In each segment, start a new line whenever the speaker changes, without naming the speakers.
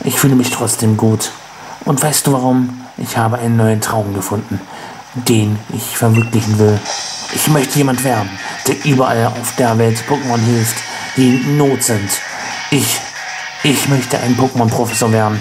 ich fühle mich trotzdem gut. Und weißt du warum? Ich habe einen neuen Traum gefunden, den ich verwirklichen will. Ich möchte jemand werden, der überall auf der Welt Pokémon hilft, die in Not sind. Ich möchte ein Pokémon-Professor werden.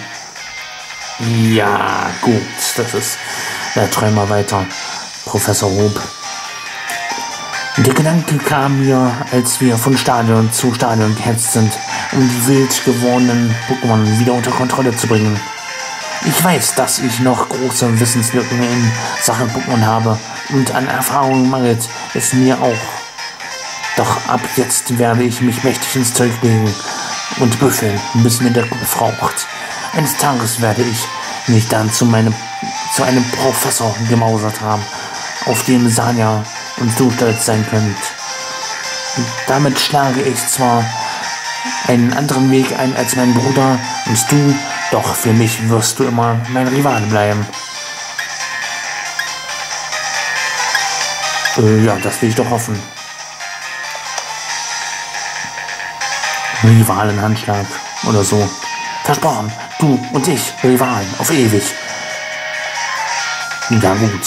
Ja, gut, das ist der Träumer weiter, Professor Hope. Der Gedanke kam mir, als wir von Stadion zu Stadion gehetzt sind, um die wild gewordenen Pokémon wieder unter Kontrolle zu bringen. Ich weiß, dass ich noch große Wissenslücken in Sachen Pokémon habe und an Erfahrung mangelt es mir auch. Doch ab jetzt werde ich mich mächtig ins Zeug legen und büffeln, bis mir der Kopf raucht. Eines Tages werde ich mich dann zu einem Professor gemausert haben, auf dem Sanja und du stolz sein könnt. Damit schlage ich zwar einen anderen Weg ein als mein Bruder und du, doch für mich wirst du immer mein Rivale bleiben. Ja, das will ich doch hoffen. Rivalenhandschlag oder so. Versprochen, du und ich, Rivalen, auf ewig. Ja gut.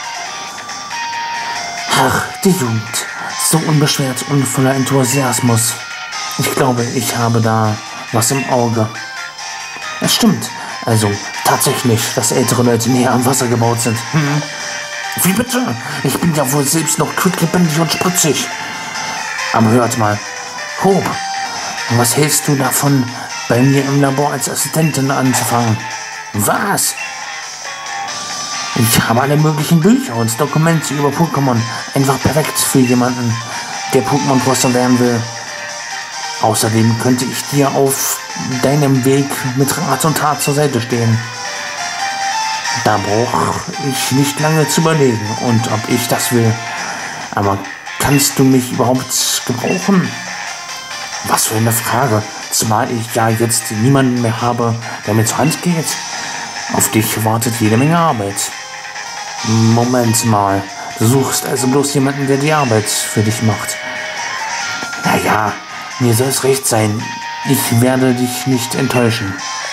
Ach, die Jugend. So unbeschwert und voller Enthusiasmus. Ich glaube, ich habe da was im Auge. Es stimmt. Also, tatsächlich, dass ältere Leute näher am Wasser gebaut sind. Wie bitte? Ich bin ja wohl selbst noch quicklebendig und spritzig. Aber hört mal. Hope, was hältst du davon, bei mir im Labor als Assistentin anzufangen? Was? Ich habe alle möglichen Bücher und Dokumente über Pokémon. Einfach perfekt für jemanden, der Pokémon-Professor werden will. Außerdem könnte ich dir auf deinem Weg mit Rat und Tat zur Seite stehen. Da brauche ich nicht lange zu überlegen und ob ich das will. Aber kannst du mich überhaupt gebrauchen? Was für eine Frage, zumal ich ja jetzt niemanden mehr habe, der mir zur Hand geht. Auf dich wartet jede Menge Arbeit. Moment mal, du suchst also bloß jemanden, der die Arbeit für dich macht. Naja, mir soll es recht sein. Ich werde dich nicht enttäuschen.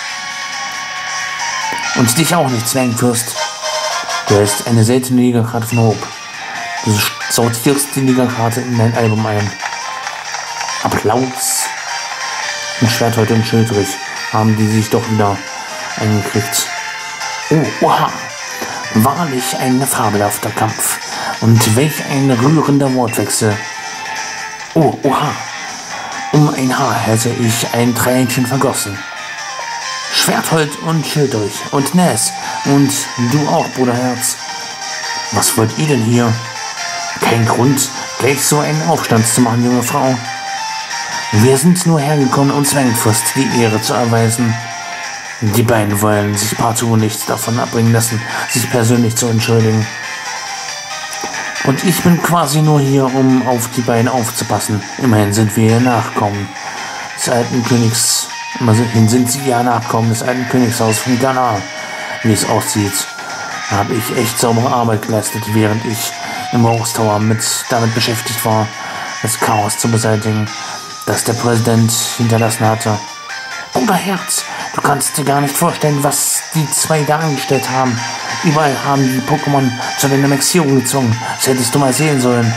Und dich auch nicht, Zwergenfürst. Du hältst eine seltene Liga-Karte von Hope. Du sortierst die Liga-Karte in dein Album ein. Applaus. Und Schwerthäute und Schildrich haben die sich doch wieder eingekriegt. Oh, oha. Wahrlich ein fabelhafter Kampf. Und welch ein rührender Wortwechsel. Oh, oha. Um ein Haar hätte ich ein Tränchen vergossen. Schwerthold und Schildrich und Ness und du auch, Bruderherz. Was wollt ihr denn hier? Kein Grund, gleich so einen Aufstand zu machen, junge Frau. Wir sind nur hergekommen, uns Zwergenfürst die Ehre zu erweisen. Die beiden wollen sich partout nichts davon abbringen lassen, sich persönlich zu entschuldigen. Und ich bin quasi nur hier, um auf die beiden aufzupassen. Immerhin sind wir ihr Nachkommen des alten Königs. Immerhin sind sie ja Nachkommen des alten Königshaus von Ghana. Wie es aussieht, habe ich echt saubere Arbeit geleistet, während ich im Rose Tower damit beschäftigt war, das Chaos zu beseitigen, das der Präsident hinterlassen hatte. Bruderherz, du kannst dir gar nicht vorstellen, was die zwei da angestellt haben. Überall haben die Pokémon zu der Dynamaxierung gezwungen. Das hättest du mal sehen sollen.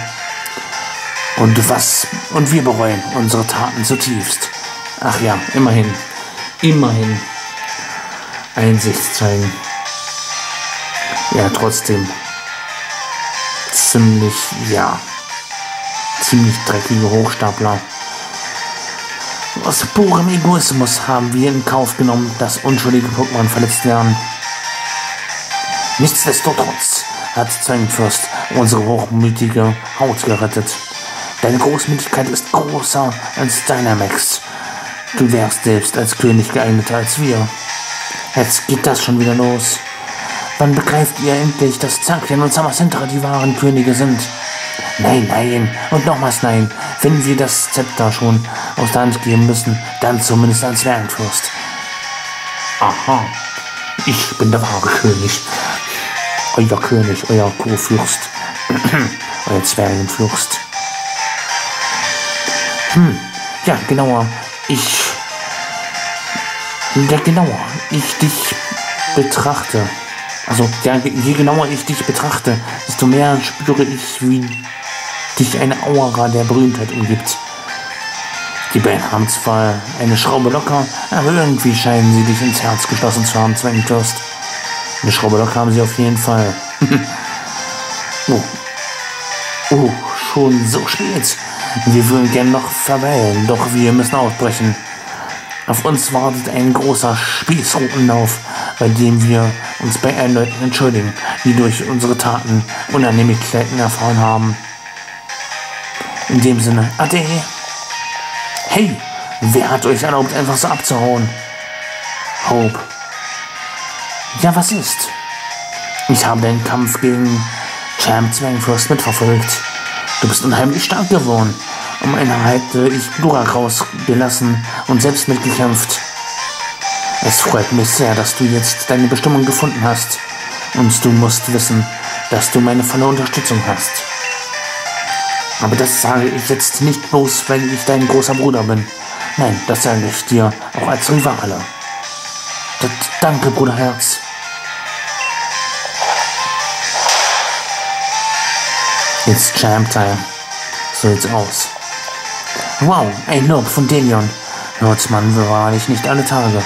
Und wir bereuen unsere Taten zutiefst. Ach ja, immerhin. Einsicht zeigen. Ja, trotzdem. Ziemlich dreckige Hochstapler. Aus purem Egoismus haben wir in Kauf genommen, dass unschuldige Pokémon verletzt werden. Nichtsdestotrotz hat Zwergenfürst unsere hochmütige Haut gerettet. Deine Großmütigkeit ist größer als Dynamax. Du wärst selbst als König geeigneter als wir. Jetzt geht das schon wieder los. Wann begreift ihr endlich, dass Zacian und Zamazenta die wahren Könige sind? Nein und nochmals nein. Wenn wir das Zepter schon aus der Hand geben müssen, dann zumindest an Zwergenfürst. Aha, ich bin der wahre König. Euer König, euer Kurfürst. Euer Zwergenfürst. Ja, genauer. Je genauer ich dich betrachte, je genauer ich dich betrachte, desto mehr spüre ich, wie dich eine Aura der Berühmtheit umgibt. Die beiden haben zwar eine Schraube locker, aber irgendwie scheinen sie dich ins Herz geschlossen zu haben, Zwangfürst. Eine Schraube locker haben sie auf jeden Fall. Oh, schon so spät. Wir würden gern noch verweilen, doch wir müssen ausbrechen. Auf uns wartet ein großer Spießrutenlauf, bei dem wir uns bei allen Leuten entschuldigen, die durch unsere Taten Unannehmlichkeiten erfahren haben. In dem Sinne, Ade. Hey, wer hat euch erlaubt, einfach so abzuhauen? Hope. Ja, was ist? Ich habe den Kampf gegen Champ Zwangfürst mitverfolgt. Du bist unheimlich stark geworden. Um eine hätte ich Glurak rausgelassen und selbst mitgekämpft. Es freut mich sehr, dass du jetzt deine Bestimmung gefunden hast. Und du musst wissen, dass du meine volle Unterstützung hast. Aber das sage ich jetzt nicht bloß, weil ich dein großer Bruder bin. Nein, das sage ich dir auch als Rivale. Danke, Bruderherz. Jetzt Champ Time. So sieht's aus. Wow, ein Lob von Delion. Hört man wahrlich nicht alle Tage.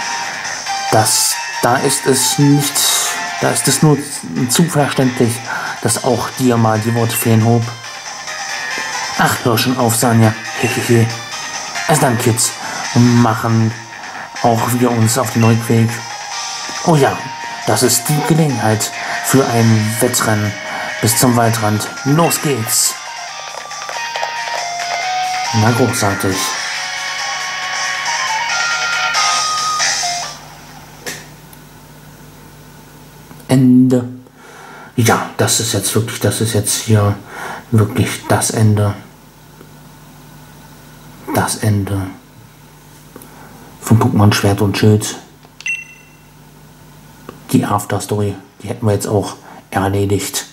Da ist es nur zu verständlich, dass auch dir mal die Worte fehlen, Hope. Ach, hör schon auf, Sanja. Hehehe. Also dann, Kids, machen auch wir uns auf den Rückweg. Oh ja, das ist die Gelegenheit für ein Wettrennen bis zum Waldrand. Los geht's. Na, großartig. Ende. Ja, das ist jetzt hier wirklich das Ende. Das Ende von Pokémon Schwert und Schild. Die Afterstory, die hätten wir jetzt auch erledigt.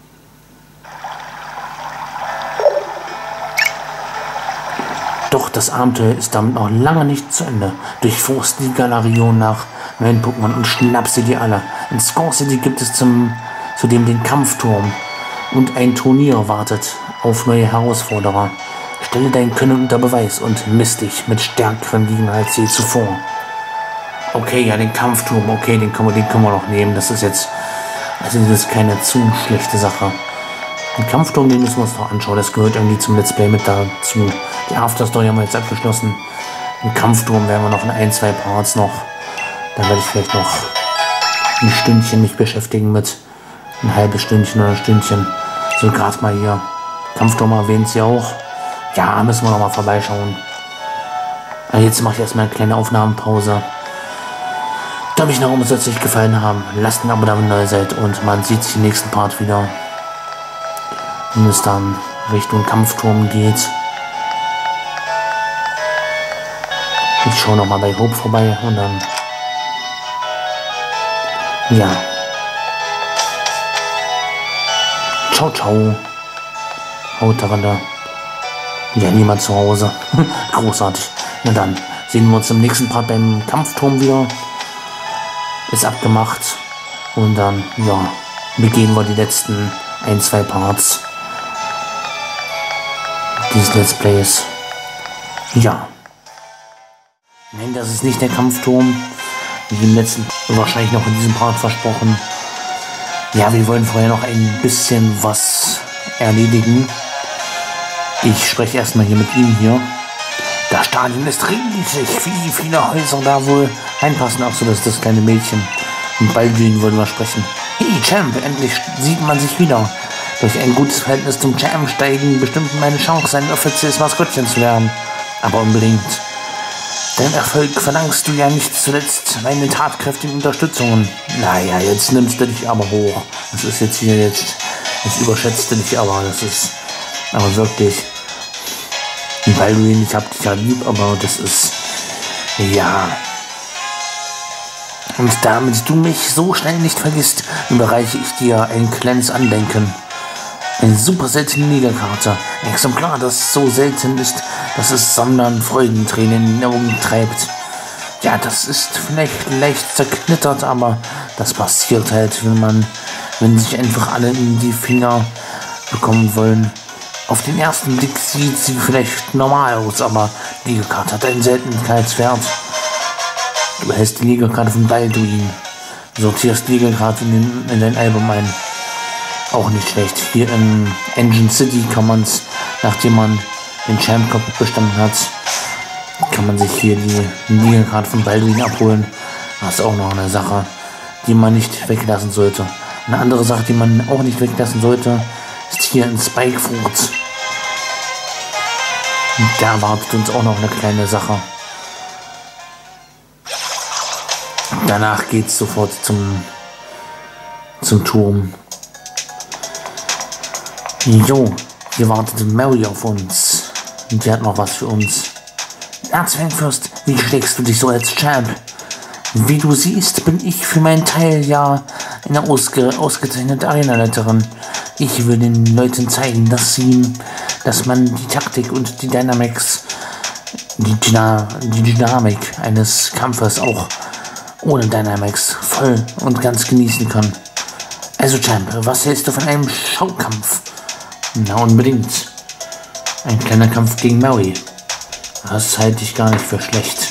Doch das Abenteuer ist damit noch lange nicht zu Ende. Durchforst die Galerion nach neuen Pokémon und schnapp sie dir alle. In Score City gibt es zudem den Kampfturm und ein Turnier wartet auf neue Herausforderer. Stelle dein Können unter Beweis und misst dich mit stärkeren Gegnern als je zuvor. Okay, ja, den Kampfturm, okay, den können wir noch nehmen. Das ist jetzt, also das ist keine zu schlechte Sache. Den Kampfturm, den müssen wir uns noch anschauen. Das gehört irgendwie zum Let's Play mit dazu. Die Afterstory haben wir jetzt abgeschlossen. Den Kampfturm werden wir noch in 1-2 Parts noch. Dann werde ich vielleicht noch ein Stündchen mich beschäftigen mit. Ein halbes Stündchen oder ein Stündchen. So gerade mal hier. Kampfturm erwähnt sie auch. Ja, müssen wir noch mal vorbeischauen. Aber jetzt mache ich erstmal eine kleine Aufnahmenpause. Da mich noch um es euch gefallen haben, lasst ein Abo da, wenn ihr neu seid, und man sieht sich im nächsten Part wieder. Wenn es dann Richtung Kampfturm geht. Ich schaue noch mal bei Hope vorbei und dann. Ja. Ciao, ciao. Haut da. Ja, niemand zu Hause. Großartig. Na dann sehen wir uns im nächsten Part beim Kampfturm wieder. Ist abgemacht. Und dann, ja, begehen wir die letzten 1-2 Parts dieses Let's Plays. Ja. Nein, das ist nicht der Kampfturm. Wie im letzten, wahrscheinlich noch in diesem Part versprochen. Ja, wir wollen vorher noch ein bisschen was erledigen. Ich spreche erstmal hier mit ihm hier. Das Stadion ist riesig, wie viele Häuser da wohl reinpassen. Auch so, dass das kleine Mädchen und Baldwin wollen wir sprechen. Hey Champ, endlich sieht man sich wieder. Durch ein gutes Verhältnis zum Champ steigen bestimmt meine Chance, ein offizielles Maskottchen zu werden. Aber unbedingt. Dein Erfolg verlangst du ja nicht zuletzt meine tatkräftigen Unterstützungen. Naja, jetzt nimmst du dich aber hoch. Das ist jetzt hier jetzt überschätzt du dich aber. Das ist aber wirklich. Baldwin, ich hab dich ja lieb, aber das ist. Ja. Und damit du mich so schnell nicht vergisst, überreiche ich dir ein kleines Andenken. Eine super seltene Niederkarte. Ein Exemplar, das so selten ist, dass es Sammlern Freudentränen in den Augen treibt. Ja, das ist vielleicht leicht zerknittert, aber das passiert halt, wenn sich einfach alle in die Finger bekommen wollen. Auf den ersten Blick sieht sie vielleicht normal aus, aber Liegekarte hat einen Seltenheitswert. Du behältst die Liegekarte von Balduin, sortierst Liegekarte in dein Album ein. Auch nicht schlecht. Hier in Engine City kann man es, nachdem man den Champ Cup bestanden hat, kann man sich hier die Liegekarte von Balduin abholen. Das ist auch noch eine Sache, die man nicht weglassen sollte. Eine andere Sache, die man auch nicht weglassen sollte, ist hier in Spikefruit. Und da erwartet uns auch noch eine kleine Sache. Danach geht es sofort zum Turm. Jo, hier wartet Mary auf uns. Und die hat noch was für uns. Erzfangfürst, wie schlägst du dich so als Champ? Wie du siehst, bin ich für meinen Teil ja eine ausgezeichnete Arenaleiterin. Ich will den Leuten zeigen, dass man die Taktik und die Dynamics, die Dynamik eines Kampfes auch ohne Dynamics voll und ganz genießen kann. Also Champ, was hältst du von einem Schaukampf? Na, unbedingt. Ein kleiner Kampf gegen Mary. Das halte ich gar nicht für schlecht.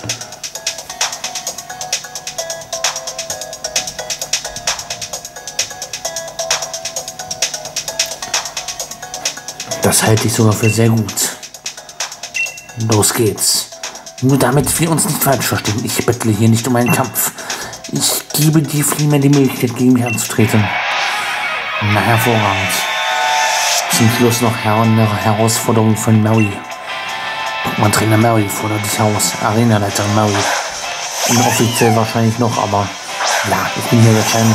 Das halte ich sogar für sehr gut. Los geht's. Nur damit wir uns nicht falsch verstehen. Ich bettle hier nicht um einen Kampf. Ich gebe dir vielmehr die Möglichkeit, gegen mich anzutreten. Na, hervorragend. Zum Schluss noch eine Herausforderung von Mary. Pokémon Trainer Mary fordert dich heraus. Arenaleiterin Mary. Inoffiziell wahrscheinlich noch, aber ja, ich bin hier der Champ.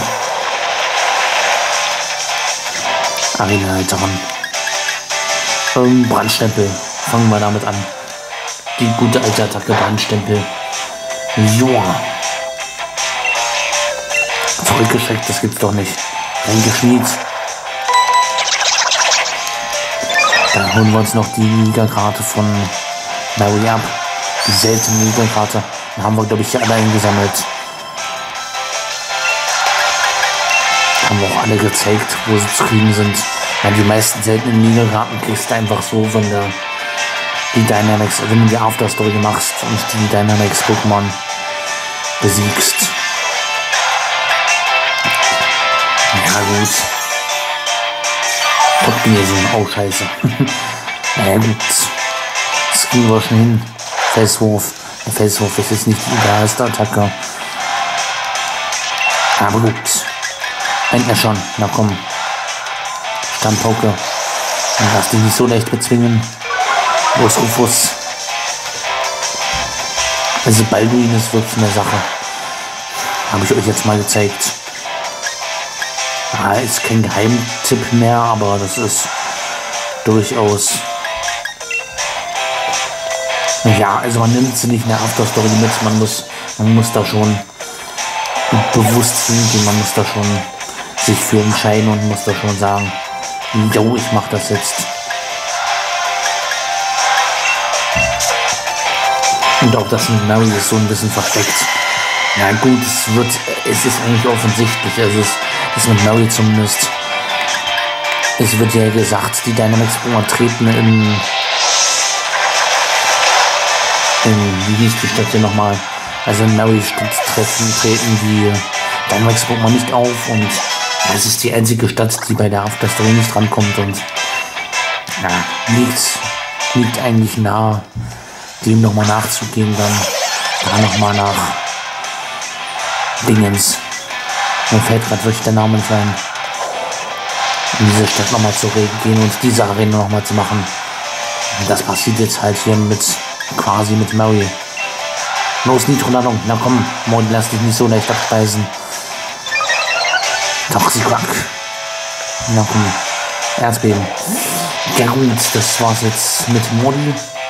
Arenaleiterin. Brandstempel. Fangen wir damit an. Die gute alte Attacke Brandstempel. Joa. Zurückgeschreckt, das gibt's doch nicht. Reingeschmied. Dann holen wir uns noch die Liga-Karte von Mary ab. Die seltene Liga-Karte. Da haben wir, glaube ich, alle eingesammelt. Haben wir auch alle gezeigt, wo sie zu kriegen sind. Ja, die meisten seltenen Liga-Karten kriegst du einfach so, wenn du die Dynamax, wenn du die Afterstory machst und die Dynamax-Pokémon besiegst. Ja gut. Top-Genesung, oh scheiße. Naja gut. Das kriegen wir schon hin. Felswurf. Der Felswurf ist jetzt nicht die idealste Attacke. Aber gut. Endlich schon. Na komm. Standpauke. Und lass dich nicht so leicht bezwingen. Los, Rufus. Also Balduin ist wirklich eine Sache. Habe ich euch jetzt mal gezeigt. Ja, ist kein Geheimtipp mehr, aber das ist durchaus... Ja, also man nimmt sie nicht in der Afterstory mit, man muss da schon bewusst hingehen, man muss da schon sich für entscheiden und muss da schon sagen, jo, ich mach das jetzt. Und auch das mit Mary ist so ein bisschen versteckt. Ja gut, es ist eigentlich offensichtlich, also es mit Mary zumindest. Es wird ja gesagt, die Dynamax-Pokémon treten wie hieß die Stadt hier nochmal? Also in Mary-Stadt treten die Dynamax-Pokémon nicht auf und es ist die einzige Stadt, die bei der Afterstory nicht rankommt und ja, liegt eigentlich nahe, dem nochmal nachzugehen, dann da nochmal nach Dingens. Mir fällt gerade wirklich der Name nicht ein. In diese Stadt nochmal zu gehen und diese Arena nochmal zu machen. Und das passiert jetzt halt hier quasi mit Mary. Los, Nitro-Ladung. Na komm, Mord, lass dich nicht so leicht abspeisen. Toxiquack. Na komm. Erdbeben. Ja gut, das war's jetzt mit Modi.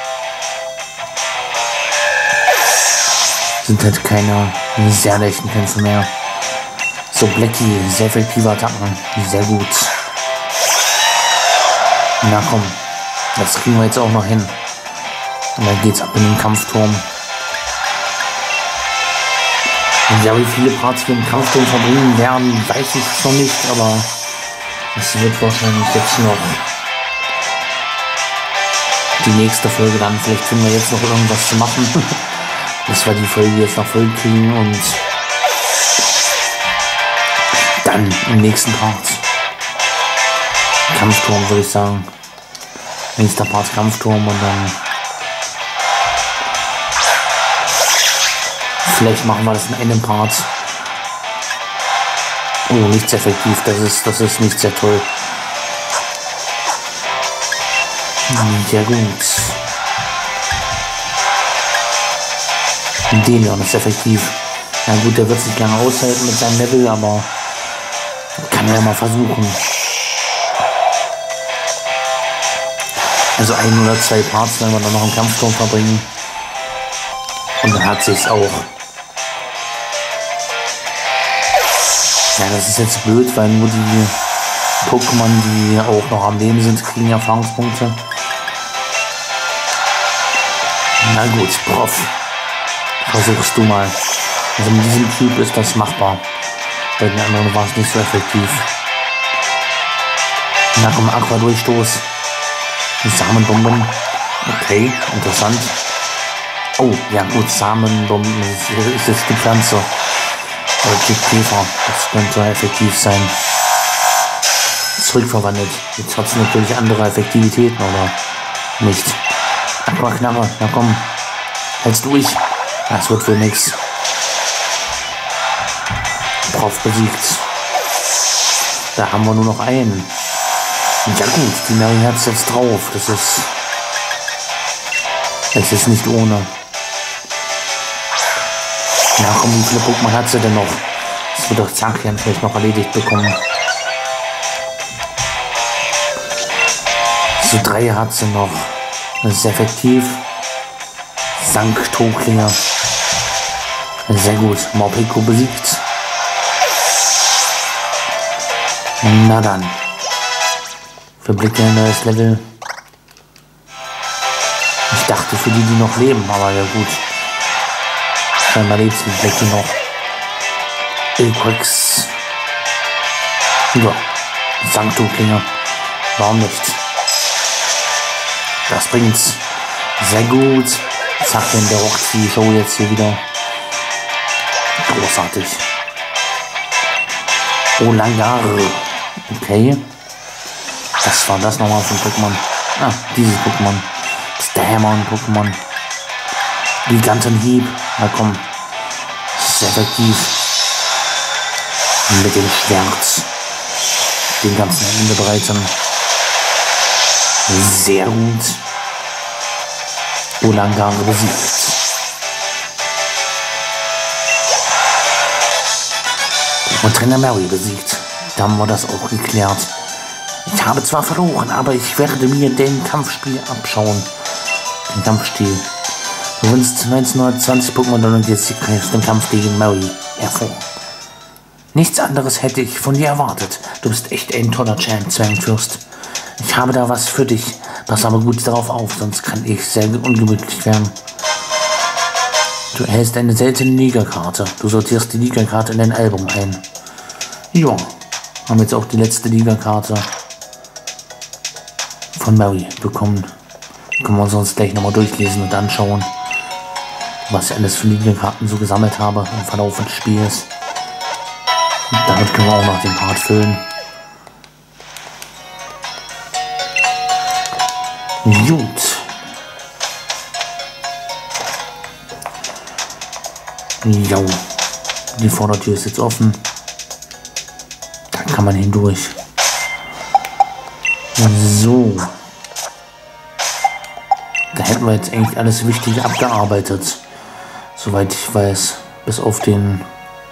Sind halt keine sehr leichten Kämpfe mehr. So, Blackie, sehr effektive Attacken. Sehr gut. Na komm. Das kriegen wir jetzt auch noch hin. Und dann geht's ab in den Kampfturm. Ja, wie viele Parts wir im Kampfturm verbringen werden, weiß ich noch nicht, aber es wird wahrscheinlich jetzt noch die nächste Folge dann. Vielleicht finden wir jetzt noch irgendwas zu machen, dass wir die Folge jetzt noch voll kriegen und dann im nächsten Part Kampfturm, würde ich sagen. Nächster Part Kampfturm und dann vielleicht machen wir das in einem Part. Oh, nicht sehr effektiv, das ist nicht sehr toll. Ja gut. Delion ist effektiv. Na gut, der wird sich lange aushalten mit seinem Level, aber kann er ja mal versuchen. Also 1 oder 2 Parts werden wir dann noch im Kampfturm verbringen. Und dann hat sich's auch. Ja, das ist jetzt blöd, weil nur die Pokémon, die auch noch am Leben sind, kriegen Erfahrungspunkte. Na gut, Prof. Versuchst du mal. Also mit diesem Typ ist das machbar. Bei den anderen war es nicht so effektiv. Na komm, Aqua-Durchstoß. Samenbomben. Okay, interessant. Oh, ja gut, Samenbomben ist jetzt die Pflanze. Käfer, das könnte effektiv sein. Zurückverwandelt. Jetzt hat es natürlich andere Effektivitäten, oder nicht? Aquaknarre, na komm. Hältst durch. Das wird wohl nix. Prof besiegt. Da haben wir nur noch einen. Ja gut, die Mary hat es jetzt drauf. Es ist nicht ohne. Ja komm, wie viele Pokémon hat sie denn noch? Das wird doch Zacian vielleicht noch erledigt bekommen. So 3 hat sie noch. Das ist effektiv. Sanktoklinge. Sehr gut. Morpeko besiegt. Na dann. Verblicke ein neues Level. Ich dachte für die, die noch leben, aber ja gut. Scheinbar lebt sie Blackie noch. Ilquix. Ja. Sanktoklinge. Warum nicht? Das bringt's. Sehr gut. Zack, denn der rockt die Show jetzt hier wieder. Großartig. Olangare. Okay. Was war das nochmal für ein Pokémon? Ah, dieses Pokémon. Das ist der Hammer-Pokémon. Gigantenhieb. Na komm. Sehr effektiv. Mit dem Schwert. Den ganzen Ende bereiten. Sehr gut. Olangare besiegt. Und Trainer Mary besiegt. Da haben wir das auch geklärt. Ich habe zwar verloren, aber ich werde mir den Kampfspiel abschauen. Den Kampfstil. Du gewinnst 1920 Pokémon und jetzt kriegst du den Kampf gegen Mary hervor. Nichts anderes hätte ich von dir erwartet. Du bist echt ein toller Champ, Zwergenfürst. Ich habe da was für dich. Pass aber gut darauf auf, sonst kann ich sehr ungemütlich werden. Du erhältst eine seltene Liga-Karte. Du sortierst die Liga-Karte in dein Album ein. Ja, haben jetzt auch die letzte Liga-Karte von Mary bekommen. Können wir uns gleich nochmal durchlesen und anschauen, was ich alles für Liga-Karten so gesammelt habe im Verlauf des Spiels. Und damit können wir auch noch den Part füllen. Gut. Jo. Die Vordertür ist jetzt offen. Da kann man hindurch. So. Da hätten wir jetzt eigentlich alles Wichtige abgearbeitet. Soweit ich weiß. Bis auf den...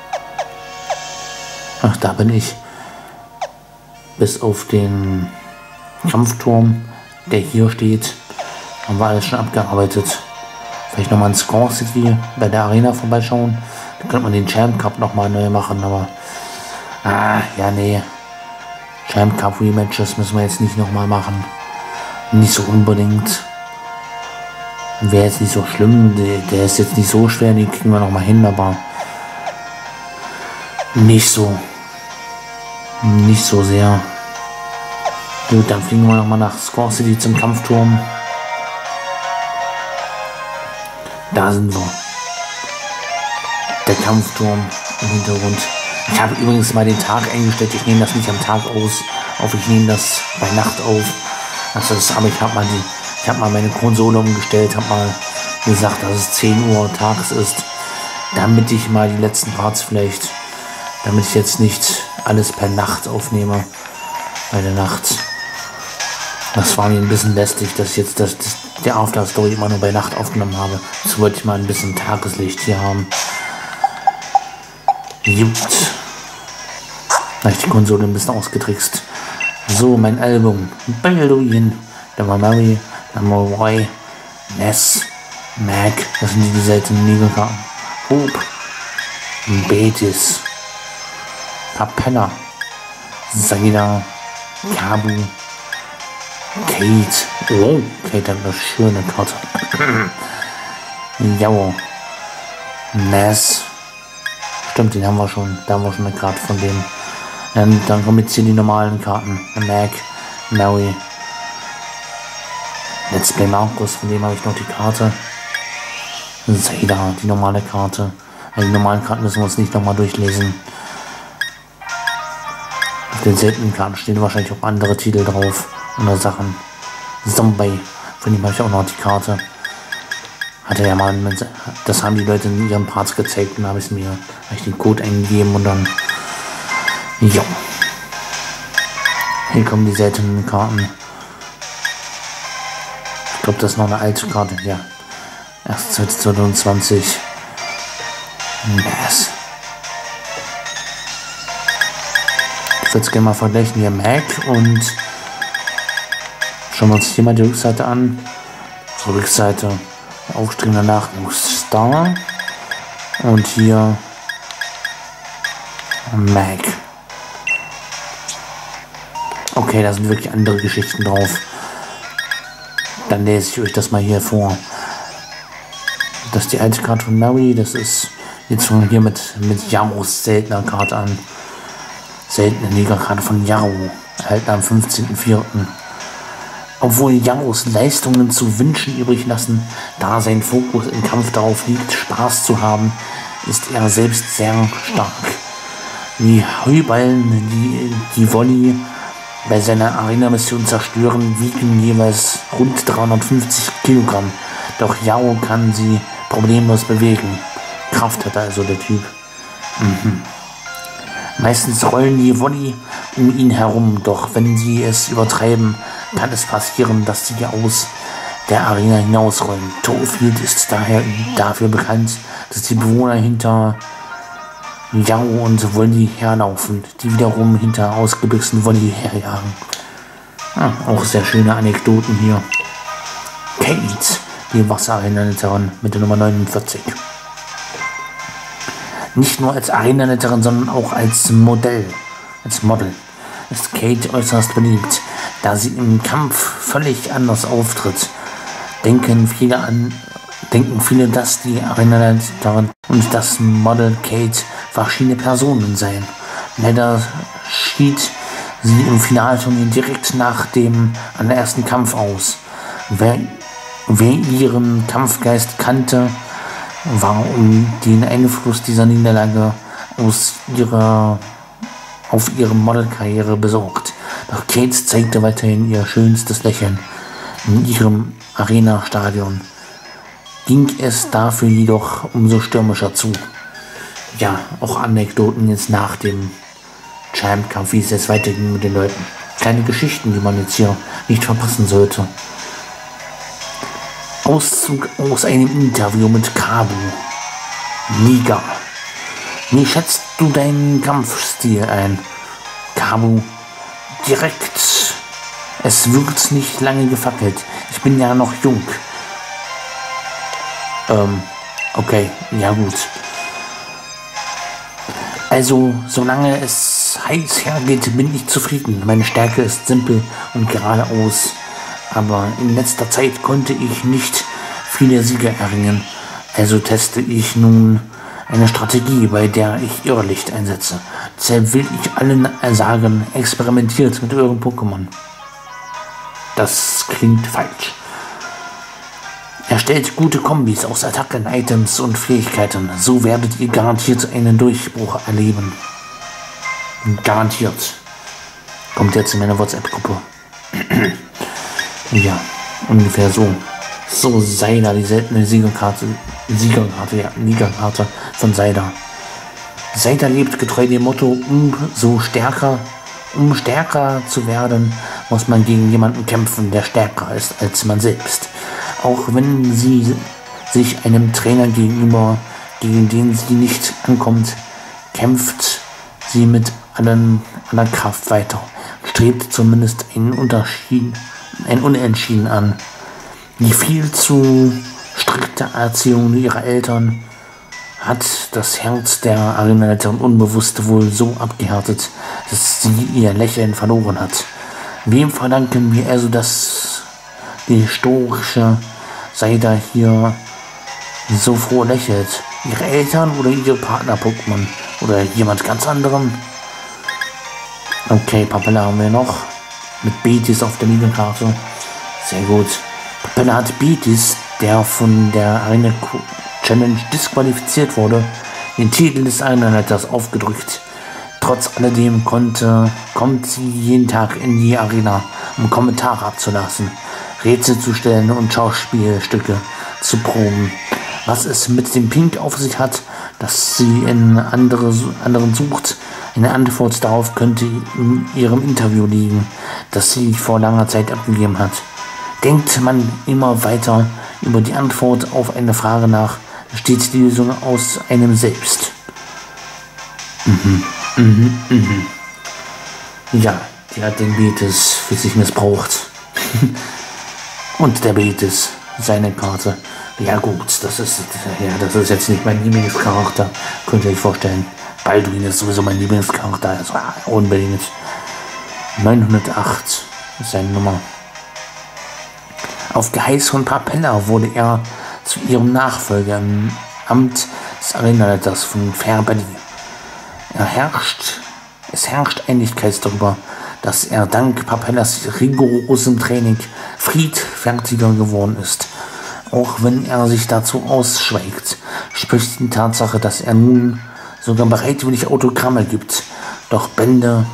Ach, da bin ich. Bis auf den Kampfturm, der hier steht, haben wir alles schon abgearbeitet. Vielleicht nochmal in Score City bei der Arena vorbeischauen. Dann könnte man den Champ Cup nochmal neu machen, aber... ja, nee. Champ Cup Rematches müssen wir jetzt nicht nochmal machen. Nicht so unbedingt. Wäre jetzt nicht so schlimm. Der ist jetzt nicht so schwer, den kriegen wir nochmal hin, aber... Nicht so sehr. Gut, dann fliegen wir nochmal nach Score City zum Kampfturm. Da sind wir. Der Kampfturm im Hintergrund. Ich habe übrigens mal den Tag eingestellt. Ich nehme das nicht am Tag auf. Ich nehme das bei Nacht auf. Aber ich habe mal meine Konsole umgestellt, habe mal gesagt, dass es 10 Uhr tags ist, damit ich mal die letzten Parts damit ich jetzt nicht alles per Nacht aufnehme. Bei der Nacht. Das war mir ein bisschen lästig, dass ich jetzt der After Story immer nur bei Nacht aufgenommen habe. Jetzt wollte ich mal ein bisschen Tageslicht hier haben. Gut. Da habe ich die Konsole ein bisschen ausgetrickst. So, mein Album. Balduin. Da war Mary. Da war Roy. Ness. Mac. Das sind die seltenen Negerkarten. Hope. Betis. Capella. Saida. Kabu. Kate. Oh, Kate hat eine schöne Karte. Jau. Ness. Stimmt, den haben wir schon. Da haben wir schon eine Karte von dem. Dann kommen jetzt hier die normalen Karten. Mac, Mary. Let's Play Markus, von dem habe ich noch die Karte. Zayda, die normale Karte. Also die normalen Karten müssen wir uns nicht nochmal durchlesen. Auf den seltenen Karten stehen wahrscheinlich auch andere Titel drauf. Oder Sachen. Zombie, von dem habe ich auch noch die Karte. Hatte ja mal, das haben die Leute in ihren Parts gezeigt und habe ich den Code eingegeben und dann. Ja. Hier kommen die seltenen Karten. Ich glaube, das ist noch eine alte Karte. Ja. Erst 2020. Yes. Ich würde es gerne mal vergleichen. Hier Mac und schauen wir uns hier mal die Rückseite an. Zur Rückseite. Aufstrebender danach Star. Und hier Mac. Okay, da sind wirklich andere Geschichten drauf. Dann lese ich euch das mal hier vor. Das ist die alte Karte von Mary. Das ist jetzt von hier mit Yaros seltener Karte an. Seltene Negerkarte von Yaro. Erhalten am 15.04. Obwohl Yaros Leistungen zu wünschen übrig lassen, da sein Fokus im Kampf darauf liegt, Spaß zu haben, ist er selbst sehr stark. Die Heuballen, die Volley bei seiner Arena-Mission zerstören, wiegen jeweils rund 350 Kilogramm. Doch Yao kann sie problemlos bewegen. Kraft hat also der Typ. Meistens rollen die Volley um ihn herum, doch wenn sie es übertreiben, kann es passieren, dass sie aus der Arena hinausrollen. Toefield ist daher dafür bekannt, dass die Bewohner hinter Yao und Volley herlaufen, die wiederum hinter ausgebüxten Volley herjagen. Auch sehr schöne Anekdoten hier. Kate, die Wasserarena-Letterin mit der Nummer 49. Nicht nur als Arena-Letterin, sondern auch als Modell ist Kate äußerst beliebt, da sie im Kampf völlig anders auftritt. Denken viele, dass die Arena-Leiterin und das Model Kate verschiedene Personen seien. Leider schied sie im Finalturnier direkt nach dem ersten Kampf aus. Wer ihren Kampfgeist kannte, war um den Einfluss dieser Niederlage auf ihre Modelkarriere besorgt. Doch Kate zeigte weiterhin ihr schönstes Lächeln in ihrem Arena-Stadion. Ging es dafür jedoch umso stürmischer zu. Ja, auch Anekdoten jetzt nach dem Champ-Kampf, wie es jetzt weiterging mit den Leuten. Kleine Geschichten, die man jetzt hier nicht verpassen sollte. Auszug aus einem Interview mit Kabu. Niga. Wie schätzt du deinen Kampfstil ein? Kabu. Direkt. Es wird nicht lange gefackelt. Ich bin ja noch jung. Okay, ja gut. Also, solange es heiß hergeht, bin ich zufrieden. Meine Stärke ist simpel und geradeaus. Aber in letzter Zeit konnte ich nicht viele Siege erringen. Also teste ich nun Eine Strategie, bei der ich Irrlicht einsetze. Deshalb will ich allen sagen, experimentiert mit euren Pokémon. Das klingt falsch. Erstellt gute Kombis aus Attacken, Items und Fähigkeiten. So werdet ihr garantiert einen Durchbruch erleben. Garantiert. Kommt jetzt in meine WhatsApp-Gruppe. Ja, ungefähr so. So, Seider, die seltene Siegerkarte von Seider. Seider lebt getreu dem Motto, um stärker zu werden, muss man gegen jemanden kämpfen, der stärker ist als man selbst. Auch wenn sie sich einem Trainer gegenüber, gegen den sie nicht ankommt, kämpft sie mit aller Kraft weiter, strebt zumindest ein Unentschieden an. Die viel zu strikte Erziehung ihrer Eltern hat das Herz der Arenaleiterin unbewusst wohl so abgehärtet, dass sie ihr Lächeln verloren hat. Wem verdanken wir also, dass die stoische Seider hier so froh lächelt? Ihre Eltern oder ihre Partner-Pokémon? Oder jemand ganz anderem? Okay, Papella haben wir noch. Mit Betis auf der Linienkarte. Sehr gut. Papella hat Betis, der von der Arena Challenge disqualifiziert wurde, den Titel des Arenaleiters aufgedrückt. Trotz alledem kommt sie jeden Tag in die Arena, um Kommentare abzulassen, Rätsel zu stellen und Schauspielstücke zu proben. Was es mit dem Pink auf sich hat, dass sie in anderen sucht, eine Antwort darauf könnte in ihrem Interview liegen, das sie vor langer Zeit abgegeben hat. Denkt man immer weiter über die Antwort auf eine Frage nach, steht die Lösung aus einem selbst. Ja, die hat den Betis für sich missbraucht. Und der Betis, seine Karte. Ja gut, das ist jetzt nicht mein Lieblingscharakter, könnt ihr euch vorstellen. Balduin ist sowieso mein Lieblingscharakter, also unbedingt. 908 ist seine Nummer. Auf Geheiß von Papella wurde er zu ihrem Nachfolger im Amt des Arenaleiters von Fairberry. Es herrscht Einigkeit darüber, dass er dank Papellas rigorosem Training friedfertiger geworden ist. Auch wenn er sich dazu ausschweigt, spricht die Tatsache, dass er nun sogar bereitwillig Autogramme gibt. Doch Bände.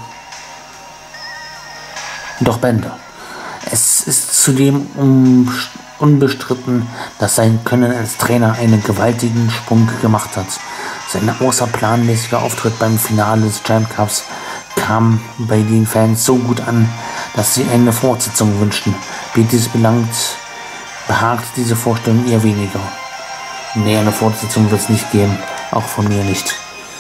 Es ist zudem unbestritten, dass sein Können als Trainer einen gewaltigen Sprung gemacht hat. Sein außerplanmäßiger Auftritt beim Finale des Champ Cups kam bei den Fans so gut an, dass sie eine Fortsetzung wünschten. Betis behagt diese Vorstellung eher weniger. Nee, eine Fortsetzung wird es nicht geben. Auch von mir nicht.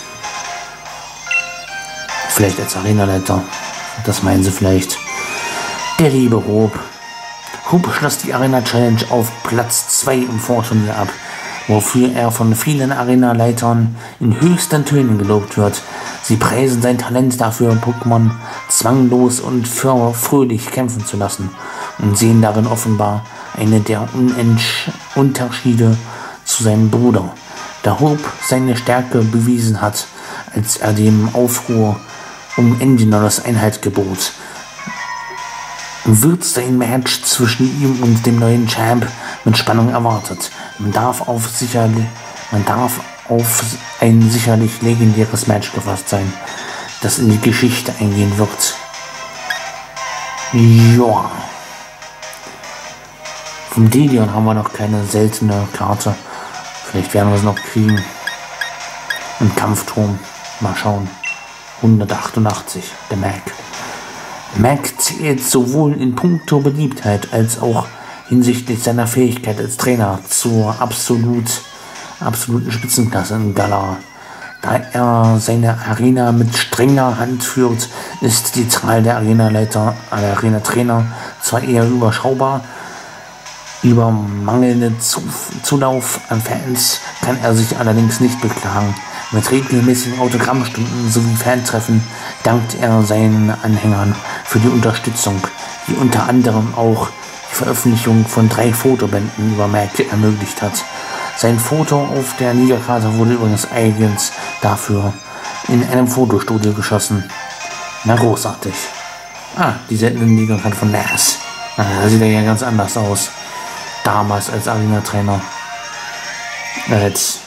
Vielleicht als Arenaleiter. Das meinen sie vielleicht. Der liebe Hope. Hope schloss die Arena Challenge auf Platz 2 im Vorturnier ab, wofür er von vielen Arenaleitern in höchsten Tönen gelobt wird. Sie preisen sein Talent dafür, Pokémon zwanglos und fröhlich kämpfen zu lassen und sehen darin offenbar eine der Unterschiede zu seinem Bruder, da Hope seine Stärke bewiesen hat, als er dem Aufruhr um Engineers Einheit gebot. Wird sein Match zwischen ihm und dem neuen Champ mit Spannung erwartet. Man darf auf ein sicherlich legendäres Match gefasst sein, das in die Geschichte eingehen wird. Ja. Vom Delion haben wir noch keine seltene Karte. Vielleicht werden wir es noch kriegen. Ein Kampfturm. Mal schauen. 188. Der Mac. Mac zählt sowohl in puncto Beliebtheit als auch hinsichtlich seiner Fähigkeit als Trainer zur absoluten Spitzenklasse in Galar. Da er seine Arena mit strenger Hand führt, ist die Zahl der Arena-Trainer zwar eher überschaubar. Über mangelnden Zulauf an Fans kann er sich allerdings nicht beklagen. Mit regelmäßigen Autogrammstunden sowie Fantreffen dankt er seinen Anhängern für die Unterstützung, die unter anderem auch die Veröffentlichung von 3 Fotobänden über Mac ermöglicht hat. Sein Foto auf der Liga-Karte wurde übrigens eigens dafür in einem Fotostudio geschossen. Na, großartig. Ah, die seltenen Liga-Karte von Nas. Na, da sieht er ja ganz anders aus. Damals als Arena-Trainer. Als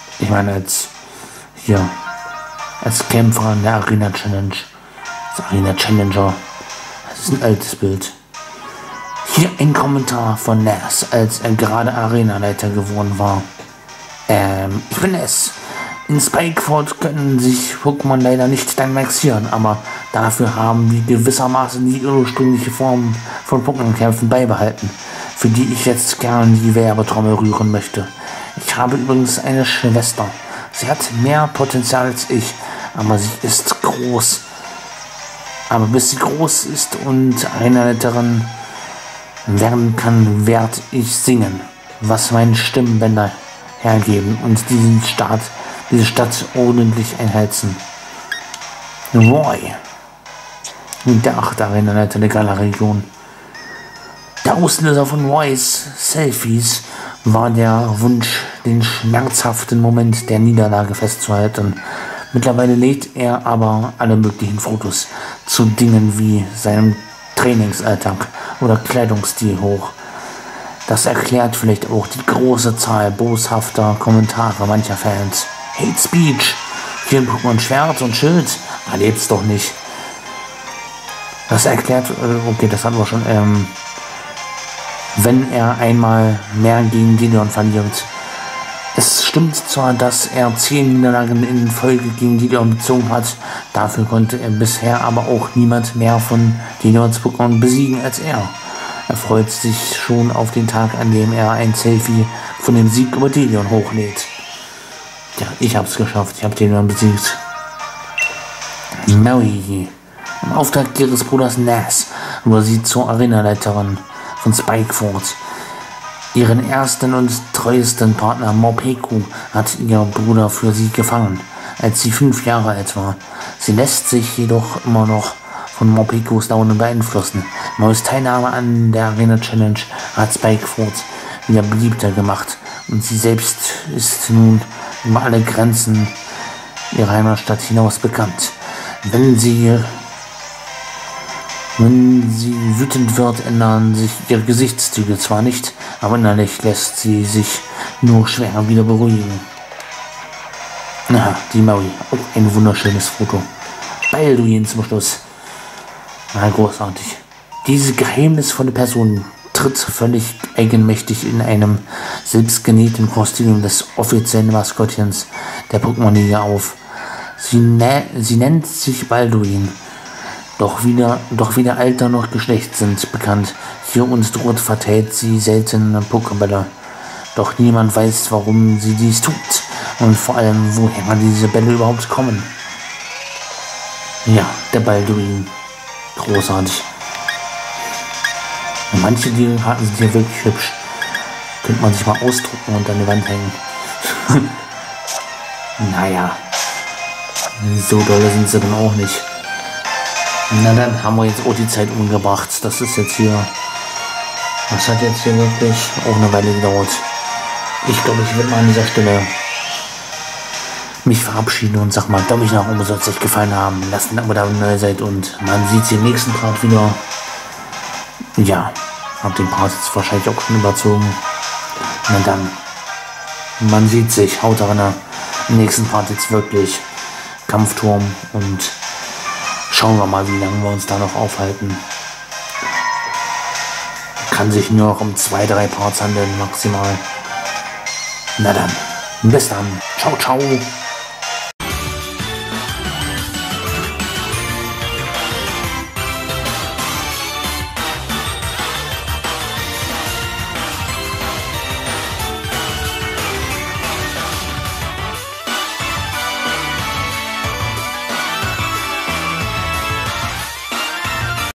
Kämpfer in der Arena Challenge. Das Arena Challenger. Das ist ein altes Bild. Hier ein Kommentar von Nas, als er gerade Arenaleiter geworden war. Ich bin es. In Spikeford können sich Pokémon leider nicht dynamaxieren, aber dafür haben wir gewissermaßen die ursprüngliche Form von Pokémon-Kämpfen beibehalten, für die ich jetzt gern die Werbetrommel rühren möchte. Ich habe übrigens eine Schwester. Sie hat mehr Potenzial als ich, aber sie ist groß. Aber bis sie groß ist und Arenaleiterin werden kann, werde ich singen, was meine Stimmbänder hergeben und diese Stadt ordentlich einheizen. Roy, der 8. Arenaleiter der Gala-Region. Der Auslöser von Roys Selfies war der Wunsch, den schmerzhaften Moment der Niederlage festzuhalten. Mittlerweile lädt er aber alle möglichen Fotos zu Dingen wie seinem Trainingsalltag oder Kleidungsstil hoch. Das erklärt vielleicht auch die große Zahl boshafter Kommentare mancher Fans. Hate Speech, hier in Pokémon Schwert und Schild, erlebt's doch nicht. Das erklärt, okay, das hatten wir schon, wenn er einmal mehr gegen Gideon verliert. Es stimmt zwar, dass er 10 Niederlagen in Folge gegen Gideon bezogen hat, dafür konnte er bisher aber auch niemand mehr von Gideons Pokémon besiegen als er. Er freut sich schon auf den Tag, an dem er ein Selfie von dem Sieg über Gideon hochlädt. Ja, ich hab's geschafft, ich hab Gideon besiegt. Mary, im Auftrag ihres Bruders Nas, wurde sie zur Arenaleiterin von Spikeford. Ihren ersten und treuesten Partner Morpeko hat ihr Bruder für sie gefangen, als sie 5 Jahre alt war. Sie lässt sich jedoch immer noch von Morpekos Launen beeinflussen. Neues Teilnahme an der Arena Challenge hat Spikeford wieder beliebter gemacht und sie selbst ist nun über alle Grenzen ihrer Heimatstadt hinaus bekannt. Wenn sie wütend wird, ändern sich ihre Gesichtszüge zwar nicht, aber innerlich lässt sie sich nur schwer wieder beruhigen. Na, die Mary, auch ein wunderschönes Foto. Balduin zum Schluss. Na, großartig. Diese geheimnisvolle Person tritt völlig eigenmächtig in einem selbstgenähten Kostüm des offiziellen Maskottchens der Pokémon-Liga auf. Sie nennt sich Balduin. Doch weder Alter noch Geschlecht sind bekannt. Hier und dort verteilt sie seltene Pokébälle. Doch niemand weiß, warum sie dies tut. Und vor allem, woher diese Bälle überhaupt kommen. Ja, der Balduin. Großartig. Und manche Karten sind hier wirklich hübsch. Könnte man sich mal ausdrucken und an die Wand hängen. Naja. So dolle sind sie dann auch nicht. Na dann haben wir jetzt auch die Zeit umgebracht. Das ist jetzt hier... Das hat jetzt hier wirklich auch eine Weile gedauert. Ich glaube, ich werde mal an dieser Stelle mich verabschieden und sag mal, Daumen nach oben, soll es euch gefallen haben. Lasst ein Abo da, wenn ihr neu seid und man sieht sie im nächsten Part wieder. Ja, hab den Part jetzt wahrscheinlich auch schon überzogen. Na dann, man sieht sich, haut rein. Im nächsten Part jetzt wirklich Kampfturm und schauen wir mal, wie lange wir uns da noch aufhalten. Kann sich nur noch um 2-3 Parts handeln, maximal. Na dann, bis dann. Ciao, ciao.